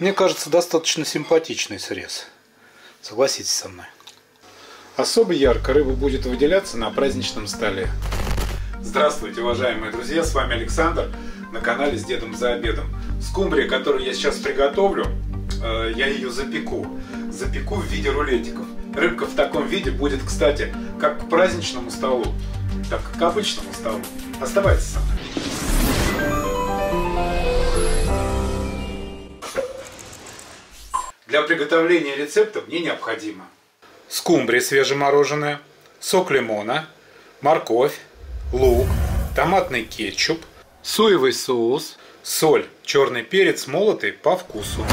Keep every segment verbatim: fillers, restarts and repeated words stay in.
Мне кажется, достаточно симпатичный срез. Согласитесь со мной. Особо ярко рыба будет выделяться на праздничном столе. Здравствуйте, уважаемые друзья, с вами Александр на канале С Дедом за обедом. Скумбрия, которую я сейчас приготовлю, я ее запеку. Запеку в виде рулетиков. Рыбка в таком виде будет, кстати, как к праздничному столу, так как к обычному столу. Оставайтесь со мной. Для приготовления рецепта мне необходимо скумбрия свежемороженая, сок лимона, морковь, лук, томатный кетчуп, соевый соус, соль, черный перец молотый по вкусу.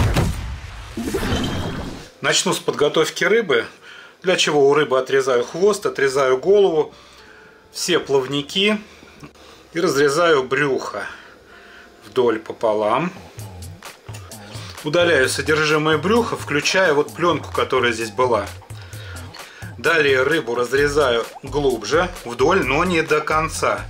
Начну с подготовки рыбы, для чего у рыбы отрезаю хвост, отрезаю голову, все плавники и разрезаю брюхо вдоль пополам. Удаляю содержимое брюха, включая вот пленку, которая здесь была. Далее рыбу разрезаю глубже, вдоль, но не до конца.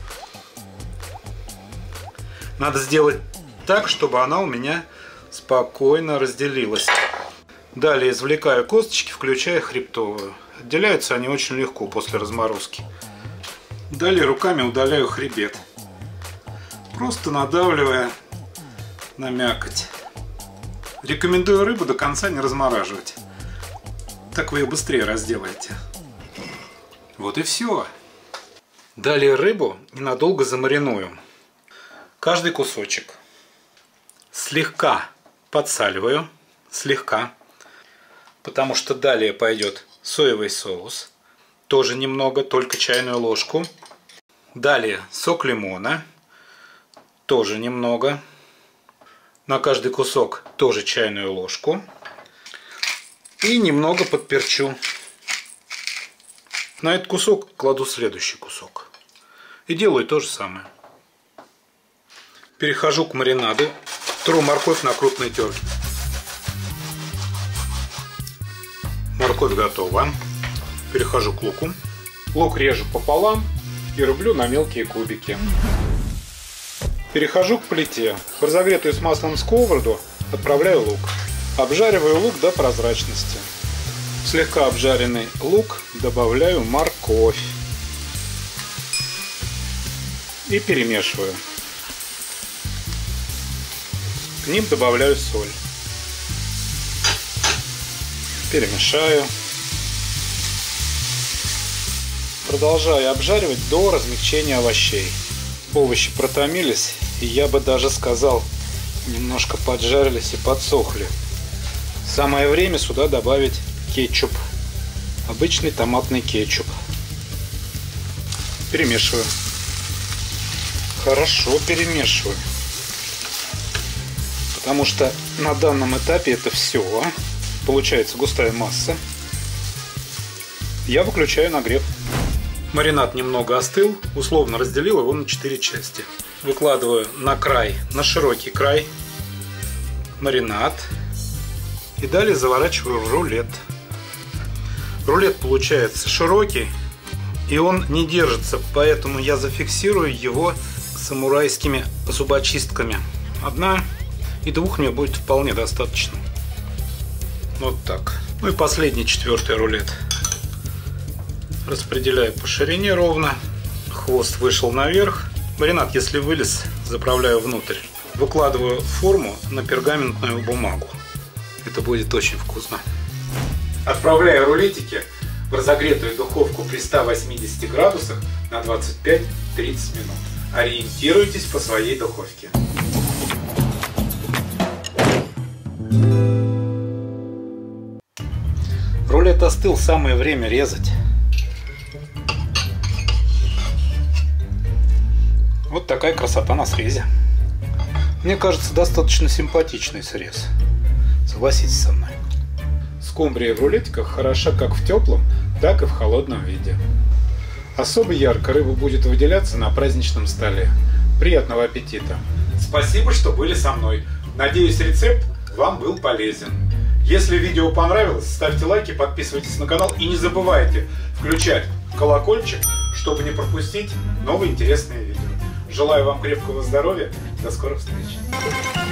Надо сделать так, чтобы она у меня спокойно разделилась. Далее извлекаю косточки, включая хребтовую. Отделяются они очень легко после разморозки. Далее руками удаляю хребет, просто надавливая на мякоть. Рекомендую рыбу до конца не размораживать. Так вы ее быстрее разделаете. Вот и все. Далее рыбу ненадолго замариную. Каждый кусочек слегка подсаливаю. Слегка. Потому что далее пойдет соевый соус. Тоже немного, только чайную ложку. Далее сок лимона. Тоже немного. На каждый кусок тоже чайную ложку. И немного подперчу. На этот кусок кладу следующий кусок. И делаю то же самое. Перехожу к маринаду. Тру морковь на крупной терке. Морковь готова. Перехожу к луку. Лук режу пополам и рублю на мелкие кубики. Перехожу к плите. В разогретую с маслом сковороду отправляю лук. Обжариваю лук до прозрачности. В слегка обжаренный лук добавляю морковь. И перемешиваю. К ним добавляю соль. Перемешаю. Продолжаю обжаривать до размягчения овощей. Овощи протомились, и я бы даже сказал, немножко поджарились и подсохли. Самое время сюда добавить кетчуп. Обычный томатный кетчуп. Перемешиваю. Хорошо перемешиваю. Потому что на данном этапе это все. Получается густая масса. Я выключаю нагрев. Маринад немного остыл. Условно разделил его на четыре части. Выкладываю на край, на широкий край маринад. И далее заворачиваю в рулет. Рулет получается широкий, и он не держится, поэтому я зафиксирую его самурайскими зубочистками. Одна и двух мне будет вполне достаточно. Вот так. Ну и последний, четвертый рулет. Распределяю по ширине ровно. Хвост вышел наверх. Маринад, если вылез, заправляю внутрь. Выкладываю форму на пергаментную бумагу. Это будет очень вкусно. Отправляю рулетики в разогретую духовку при ста восьмидесяти градусах на двадцать пять — тридцать минут. Ориентируйтесь по своей духовке. Рулет остыл, самое время резать. Вот такая красота на срезе. Мне кажется, достаточно симпатичный срез. Согласитесь со мной. Скумбрия в рулетиках хороша как в теплом, так и в холодном виде. Особо ярко рыба будет выделяться на праздничном столе. Приятного аппетита! Спасибо, что были со мной. Надеюсь, рецепт вам был полезен. Если видео понравилось, ставьте лайки, подписывайтесь на канал и не забывайте включать колокольчик, чтобы не пропустить новые интересные видео. Желаю вам крепкого здоровья. До скорых встреч.